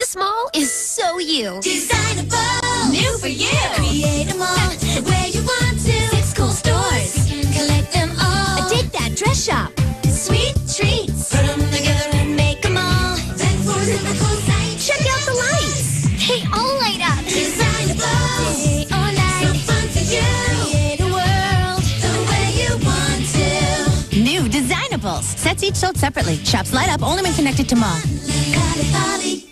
small is so you. Designable, new for you. Create them all where you want to. 6 cool stores, you can collect them all. Dig that dress shop. Sweet treats, put them together and make them all. Then for super cool sights, Check out the lights. They all light up. Designable, day or night, so fun for you. Create a world the way you want to. New Designables. Sets each sold separately. Shops light up only when connected to mall. Calipari.